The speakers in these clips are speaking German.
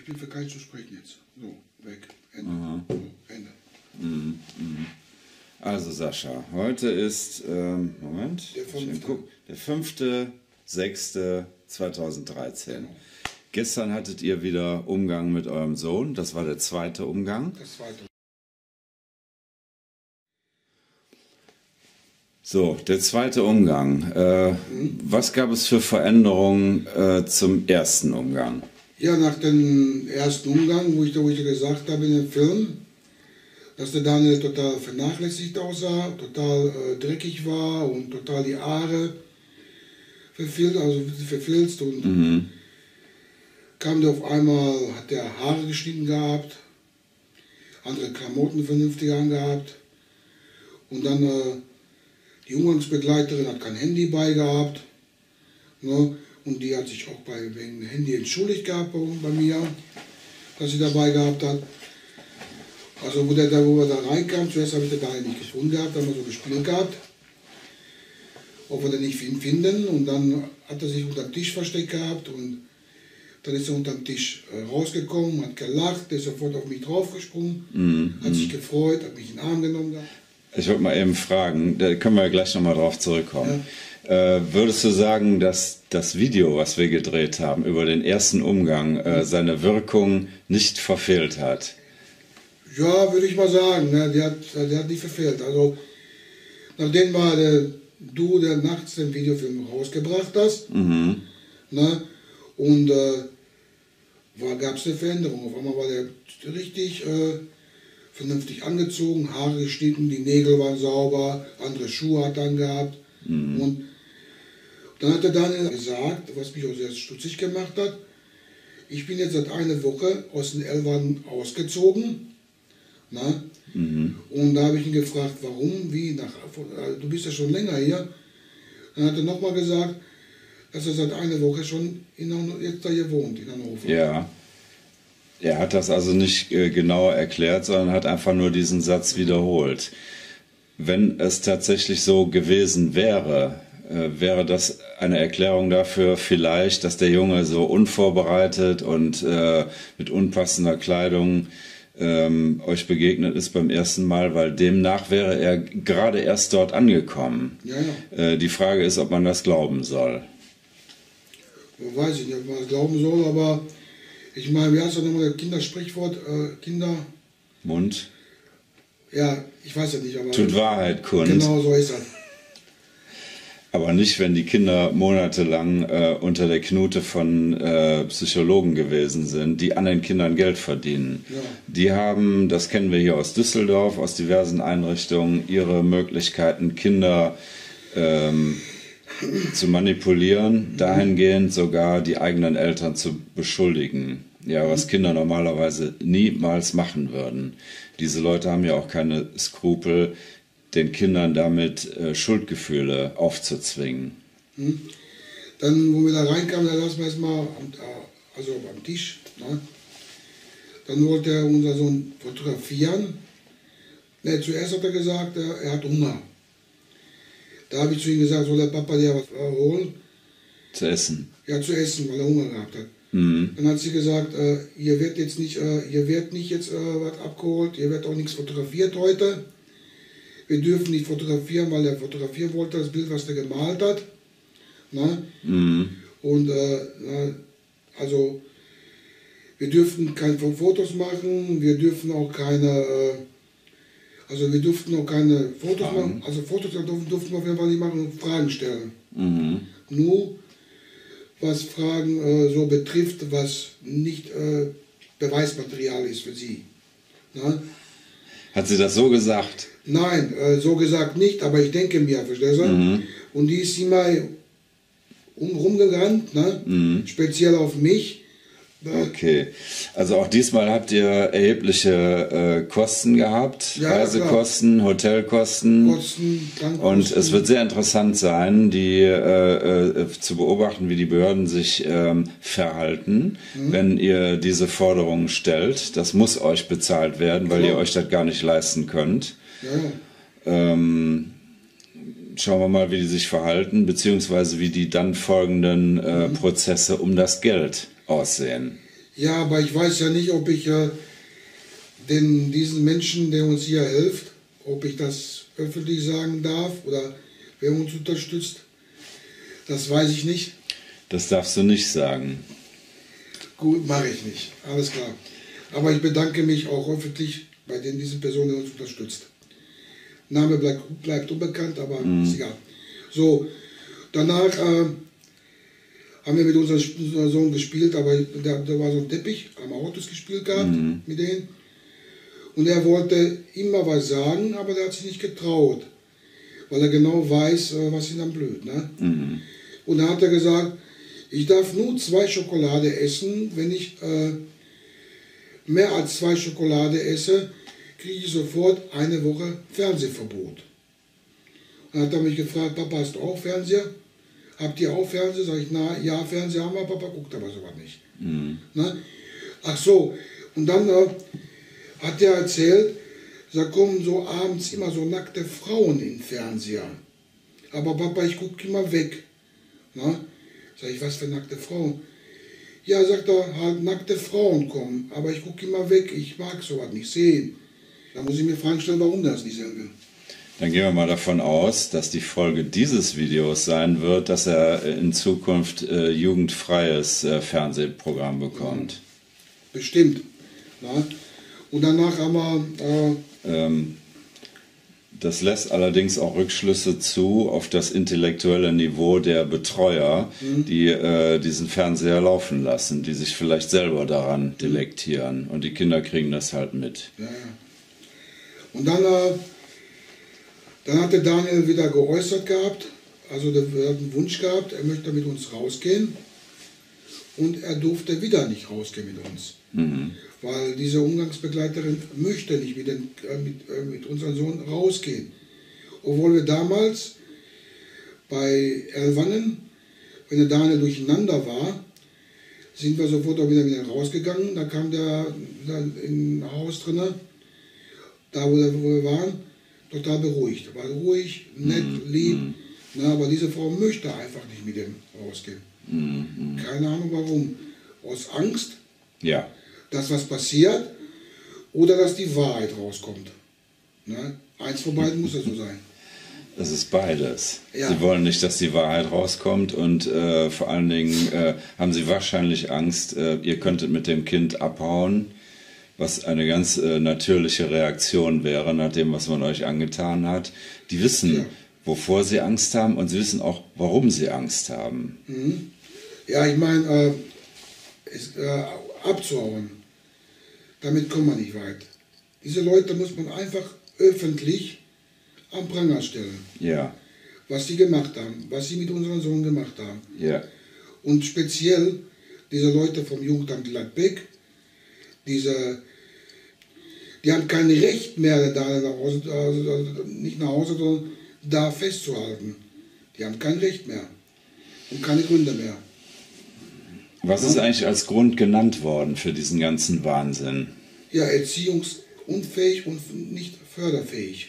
Ich bin für keinen zu sprechen jetzt. So, weg. Ende. So, Ende. Also Sascha, heute ist, Moment, der 5.6.2013. Genau. Gestern hattet ihr wieder Umgang mit eurem Sohn, das war der zweite Umgang. Das zweite. So, der zweite Umgang. Was gab es für Veränderungen zum ersten Umgang? Ja, nach dem ersten Umgang, wo ich dir gesagt habe in dem Film, dass der Daniel total vernachlässigt aussah, total dreckig war und total die Haare verfilzt und kam der auf einmal, hat der Haare geschnitten gehabt, andere Klamotten vernünftig angehabt und dann die Umgangsbegleiterin hat kein Handy bei gehabt, ne? Und die hat sich auch wegen dem Handy entschuldigt gehabt bei mir, dass sie dabei gehabt hat. Also wo wir da reinkam, zuerst habe ich den Daniel nicht gefunden gehabt, haben wir so gespielt gehabt, ob wir den nicht finden, und dann hat er sich unter dem Tisch versteckt gehabt und dann ist er unter dem Tisch rausgekommen, hat gelacht, ist sofort auf mich draufgesprungen, hat sich gefreut, hat mich in den Arm genommen gehabt. Ich wollte mal eben fragen, da können wir gleich nochmal drauf zurückkommen. Ja. Würdest du sagen, dass das Video, was wir gedreht haben über den ersten Umgang, seine Wirkung nicht verfehlt hat? Ja, würde ich mal sagen, ne? Der hat nicht verfehlt. Also, nachdem du nachts den Videofilm rausgebracht hast, ne? Und gab es eine Veränderung. Auf einmal war der richtig vernünftig angezogen, Haare geschnitten, die Nägel waren sauber, andere Schuhe hat er angehabt. Und dann hat der Daniel gesagt, was mich auch sehr stutzig gemacht hat, ich bin jetzt seit einer Woche aus den Eltern ausgezogen. Na? Und da habe ich ihn gefragt, warum, wie, du bist ja schon länger hier. Dann hat er nochmal gesagt, dass er seit einer Woche schon jetzt da hier wohnt, in Hannover. Ja. Er hat das also nicht genauer erklärt, sondern hat einfach nur diesen Satz wiederholt. Wenn es tatsächlich so gewesen wäre, wäre das eine Erklärung dafür vielleicht, dass der Junge so unvorbereitet und mit unpassender Kleidung euch begegnet ist beim ersten Mal, weil demnach wäre er gerade erst dort angekommen. Ja. Die Frage ist, ob man das glauben soll. Weiß ich nicht, ob man das glauben soll, aber ich meine, wie heißt das nochmal, das Kindersprichwort? Mund? Ja, ich weiß ja nicht, aber... Tut Wahrheit kund. Genau, so ist das. Aber nicht, wenn die Kinder monatelang unter der Knute von Psychologen gewesen sind, die an den Kindern Geld verdienen. Ja. Die haben, das kennen wir hier aus Düsseldorf, aus diversen Einrichtungen, ihre Möglichkeiten, Kinder zu manipulieren, dahingehend sogar die eigenen Eltern zu beschuldigen. Ja, was Kinder normalerweise niemals machen würden. Diese Leute haben ja auch keine Skrupel, den Kindern damit Schuldgefühle aufzuzwingen. Dann, wo wir da reinkamen, da lassen wir erstmal am Tisch. Ne? Dann wollte er unser Sohn fotografieren. Ne, zuerst hat er gesagt, er hat Hunger. Da habe ich zu ihm gesagt, soll der Papa dir was holen? Zu essen? Ja, zu essen, weil er Hunger gehabt hat. Dann hat sie gesagt, ihr werdet nicht jetzt was abgeholt, ihr werdet auch nichts fotografiert heute. Wir dürfen nicht fotografieren, weil er fotografieren wollte, das Bild, was er gemalt hat. Na? Und also wir dürften keine Fotos machen, wir dürfen auch keine Fotos machen. Also Fotos durften wir auf jeden Fall nicht machen und Fragen stellen. Nur was Fragen so betrifft, was nicht Beweismaterial ist für sie. Na? Hat sie das so gesagt? Nein, so gesagt nicht, aber ich denke mir, verstehst du? Und die ist immer rumgerannt, ne? Speziell auf mich. Okay, also auch diesmal habt ihr erhebliche Kosten gehabt, ja, Reisekosten, klar. Hotelkosten. Und es wird sehr interessant sein, zu beobachten, wie die Behörden sich verhalten, wenn ihr diese Forderungen stellt. Das muss euch bezahlt werden, weil ihr euch das gar nicht leisten könnt. Ja. Schauen wir mal, wie die sich verhalten, beziehungsweise wie die dann folgenden Prozesse um das Geld aussehen. Ja, aber ich weiß ja nicht, ob ich diesen Menschen, der uns hier hilft, ob ich das öffentlich sagen darf oder wer uns unterstützt. Das weiß ich nicht. Das darfst du nicht sagen. Gut, mache ich nicht. Alles klar. Aber ich bedanke mich auch öffentlich bei diese Person, die uns unterstützt. Name bleibt unbekannt, aber ist egal. So, danach haben wir mit unserem Sohn gespielt, aber da war so ein Teppich, haben wir Autos gespielt gehabt mit denen. Und er wollte immer was sagen, aber der hat sich nicht getraut, weil er genau weiß, was ihn dann blöd. Ne? Und da hat er gesagt, ich darf nur 2 Schokolade essen, wenn ich mehr als 2 Schokolade esse, kriege ich sofort eine Woche Fernsehverbot. Dann hat er mich gefragt, Papa, hast du auch Fernseher? Habt ihr auch Fernseher? Sag ich, na ja, Fernseher haben wir, Papa guckt aber sowas nicht. Ne? Ach so, und dann hat er erzählt, da kommen so abends immer so nackte Frauen in den Fernseher. Aber Papa, ich gucke immer weg. Ne? Sag ich, was für nackte Frauen? Ja, sagt er, halt nackte Frauen kommen, aber ich gucke immer weg, ich mag sowas nicht sehen. Da muss ich mir Fragen stellen, warum das nicht sehen will. Dann gehen wir mal davon aus, dass die Folge dieses Videos sein wird, dass er in Zukunft jugendfreies Fernsehprogramm bekommt. Bestimmt. Na? Und danach haben wir... Das lässt allerdings auch Rückschlüsse zu auf das intellektuelle Niveau der Betreuer, die diesen Fernseher laufen lassen, die sich vielleicht selber daran delektieren. Und die Kinder kriegen das halt mit. Ja, ja. Und dann hat der Daniel wieder geäußert gehabt, also der hat einen Wunsch gehabt, er möchte mit uns rausgehen. Und er durfte wieder nicht rausgehen mit uns. Weil diese Umgangsbegleiterin möchte nicht mit unserem Sohn rausgehen. Obwohl wir damals bei Ellwangen, wenn der Daniel durcheinander war, sind wir sofort auch wieder rausgegangen. Da kam der im Haus drin, da wo wir waren, total beruhigt. War ruhig, nett, lieb. Na, aber diese Frau möchte einfach nicht mit dem rausgehen. Keine Ahnung warum. Aus Angst, ja, dass was passiert oder dass die Wahrheit rauskommt. Ne? Eins von beiden muss ja so sein. Es ist beides. Ja. Sie wollen nicht, dass die Wahrheit rauskommt und vor allen Dingen haben sie wahrscheinlich Angst, ihr könntet mit dem Kind abhauen, was eine ganz natürliche Reaktion wäre nach dem, was man euch angetan hat. Die wissen, wovor sie Angst haben und sie wissen auch, warum sie Angst haben. Ja, ich meine, abzuhauen, damit kommt man nicht weit. Diese Leute muss man einfach öffentlich am Pranger stellen. Ja. Was sie gemacht haben, was sie mit unserem Sohn gemacht haben. Ja. Und speziell diese Leute vom Jugendamt Gladbeck, die haben kein Recht mehr, da nach Hause, nicht nach Hause, sondern da festzuhalten. Die haben kein Recht mehr und keine Gründe mehr. Was ist eigentlich als Grund genannt worden für diesen ganzen Wahnsinn? Ja, erziehungsunfähig und nicht förderfähig.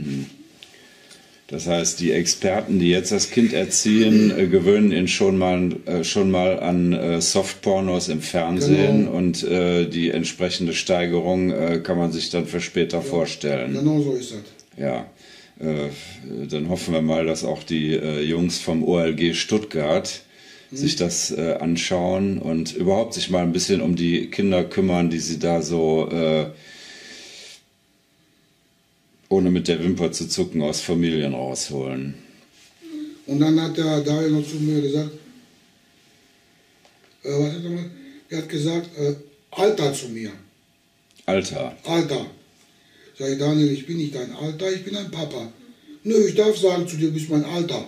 Das heißt, die Experten, die jetzt das Kind erziehen, gewöhnen ihn schon mal an Softpornos im Fernsehen, Genau. und die entsprechende Steigerung kann man sich dann für später vorstellen. Genau so ist das. Ja, dann hoffen wir mal, dass auch die Jungs vom OLG Stuttgart sich das anschauen und überhaupt sich mal ein bisschen um die Kinder kümmern, die sie da so, ohne mit der Wimper zu zucken, aus Familien rausholen. Und dann hat der Daniel noch zu mir gesagt, was hat er mal? Er hat gesagt, Alter zu mir. Alter. Alter. Sag ich, Daniel, ich bin nicht dein Alter, ich bin dein Papa. Nö, ich darf sagen zu dir, du bist mein Alter.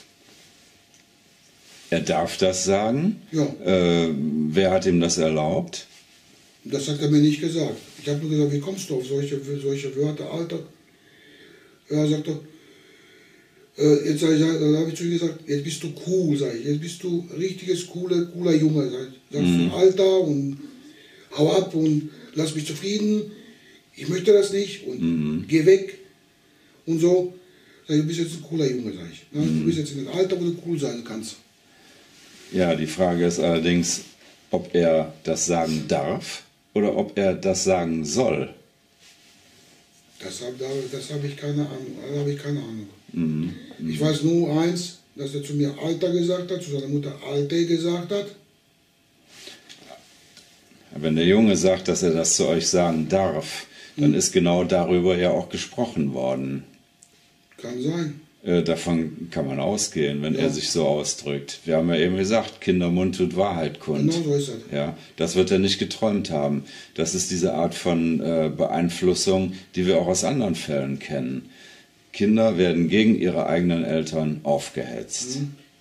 Er darf das sagen? Ja. Wer hat ihm das erlaubt? Das hat er mir nicht gesagt. Ich habe nur gesagt, wie kommst du auf solche Wörter, Alter? Ja, sagt er, jetzt sag ich, dann habe ich zu ihm gesagt, jetzt bist du cool, sag ich, jetzt bist du richtiges, cooler Junge, sag ich. Sagst du Alter und hau ab und lass mich zufrieden, ich möchte das nicht und geh weg und so. Sag ich, du bist jetzt ein cooler Junge, sag ich. Du bist jetzt in einem Alter, wo du cool sein kannst. Ja, die Frage ist allerdings, ob er das sagen darf oder ob er das sagen soll. Das hab ich keine Ahnung. Da habe ich keine Ahnung. Ich weiß nur eins, dass er zu mir Alter gesagt hat, zu seiner Mutter Alte gesagt hat. Wenn der Junge sagt, dass er das zu euch sagen darf, dann ist genau darüber ja auch gesprochen worden. Kann sein. Davon kann man ausgehen, wenn er sich so ausdrückt. Wir haben ja eben gesagt, Kindermund tut Wahrheit kund. Genau so ist das. Ja, das wird er nicht geträumt haben. Das ist diese Art von Beeinflussung, die wir auch aus anderen Fällen kennen. Kinder werden gegen ihre eigenen Eltern aufgehetzt.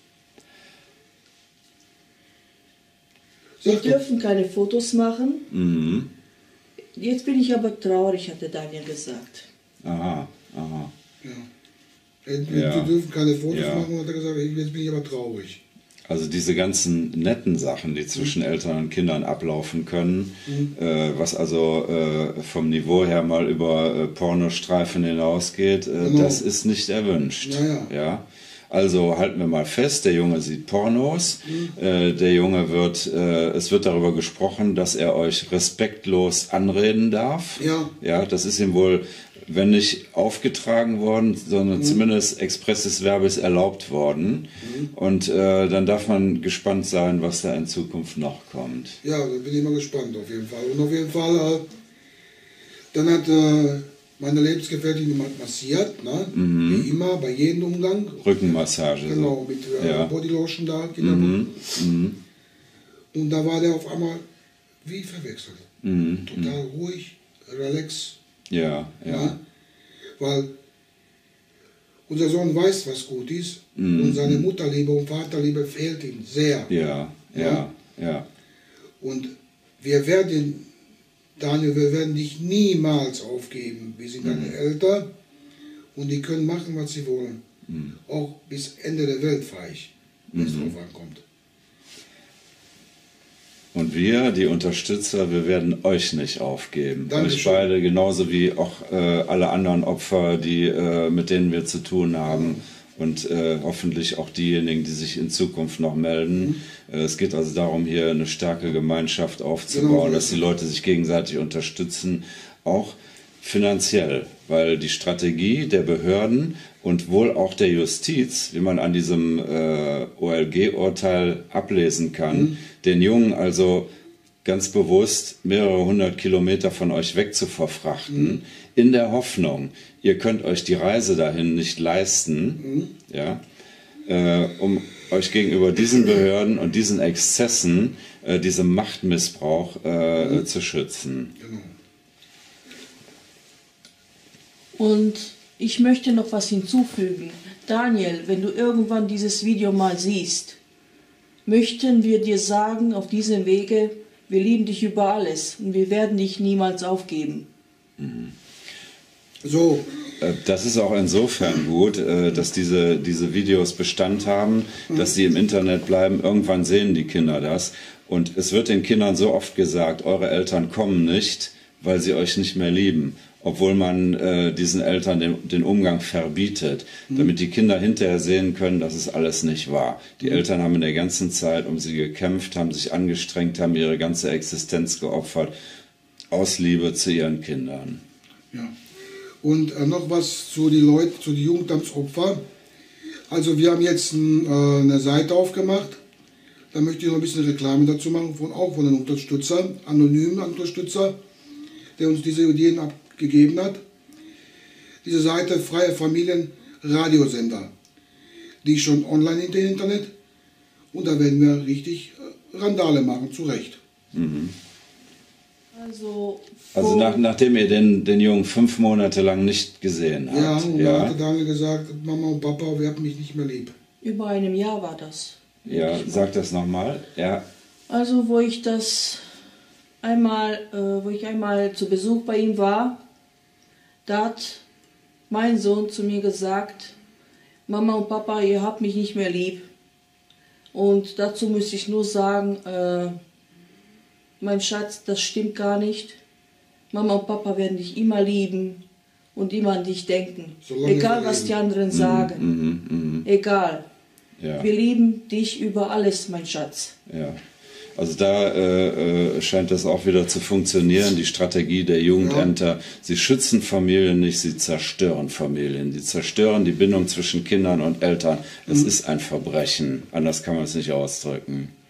Wir dürfen keine Fotos machen. Jetzt bin ich aber traurig, hat der Daniel gesagt. Aha, aha. Ja. Wir dürfen keine Fotos machen, hat er gesagt, jetzt bin ich aber traurig. Also diese ganzen netten Sachen, die zwischen Eltern und Kindern ablaufen können, was also vom Niveau her mal über Pornostreifen hinausgeht, das ist nicht erwünscht. Ja? Also halten wir mal fest, der Junge sieht Pornos, der Junge es wird darüber gesprochen, dass er euch respektlos anreden darf. Ja, das ist ihm wohl, wenn nicht aufgetragen worden, sondern zumindest expressis verbis erlaubt worden. Und dann darf man gespannt sein, was da in Zukunft noch kommt. Ja, da bin ich mal gespannt auf jeden Fall. Und auf jeden Fall, dann hat meine Lebensgefährtin jemand massiert, ne? Wie immer, bei jedem Umgang. Rückenmassage. Genau, mit Bodylotion da, Kinderbuch. Und da war der auf einmal wie verwechselt. Total ruhig, relax. Ja. Weil unser Sohn weiß, was gut ist, und seine Mutterliebe und Vaterliebe fehlt ihm sehr. Ja. Und Daniel, wir werden dich niemals aufgeben. Wir sind deine Eltern und die können machen, was sie wollen. Auch bis Ende der Welt fahre ich, wenn es drauf ankommt. Und wir, die Unterstützer, wir werden euch nicht aufgeben. Dankeschön. Euch beide, genauso wie auch alle anderen Opfer, mit denen wir zu tun haben. Und hoffentlich auch diejenigen, die sich in Zukunft noch melden. Es geht also darum, hier eine starke Gemeinschaft aufzubauen, dass die Leute sich gegenseitig unterstützen, auch finanziell. Weil die Strategie der Behörden und wohl auch der Justiz, wie man an diesem OLG-Urteil ablesen kann, den Jungen also ganz bewusst mehrere 100 Kilometer von euch weg zu verfrachten, in der Hoffnung, ihr könnt euch die Reise dahin nicht leisten, um euch gegenüber diesen Behörden und diesen Exzessen, diesem Machtmissbrauch zu schützen. Genau. Und ich möchte noch was hinzufügen. Daniel, wenn du irgendwann dieses Video mal siehst, möchten wir dir sagen, auf diesem Wege, wir lieben dich über alles und wir werden dich niemals aufgeben. So. Das ist auch insofern gut, dass diese Videos Bestand haben, dass sie im Internet bleiben. Irgendwann sehen die Kinder das. Und es wird den Kindern so oft gesagt, eure Eltern kommen nicht, weil sie euch nicht mehr lieben. Obwohl man diesen Eltern den Umgang verbietet, damit die Kinder hinterher sehen können, dass es alles nicht wahr. Die Eltern haben in der ganzen Zeit um sie gekämpft, haben sich angestrengt, haben ihre ganze Existenz geopfert, aus Liebe zu ihren Kindern. Ja. Und noch was zu den Jugendamtsopfern. Also wir haben jetzt eine Seite aufgemacht. Da möchte ich noch ein bisschen Reklame dazu machen, auch von einem Unterstützer, anonymen Unterstützer, der uns diese Ideen gegeben hat. Diese Seite Freie Familien Radiosender, die ist schon online im Internet, und da werden wir richtig Randale machen, zu Recht. Also nachdem ihr den Jungen 5 Monate lang nicht gesehen habt. Ja, und da hat Daniel gesagt, Mama und Papa, wir haben mich nicht mehr lieb. Über einem Jahr war das. Ja, sag das nochmal. Ja. Also wo ich einmal zu Besuch bei ihm war, da hat mein Sohn zu mir gesagt, Mama und Papa, ihr habt mich nicht mehr lieb. Und dazu müsste ich nur sagen, mein Schatz, das stimmt gar nicht. Mama und Papa werden dich immer lieben und immer an dich denken. Egal, was die anderen sagen. Egal. Ja. Wir lieben dich über alles, mein Schatz. Ja. Also da scheint das auch wieder zu funktionieren, die Strategie der Jugendämter. Sie schützen Familien nicht, sie zerstören Familien. Sie zerstören die Bindung zwischen Kindern und Eltern. Es ist ein Verbrechen, anders kann man es nicht ausdrücken.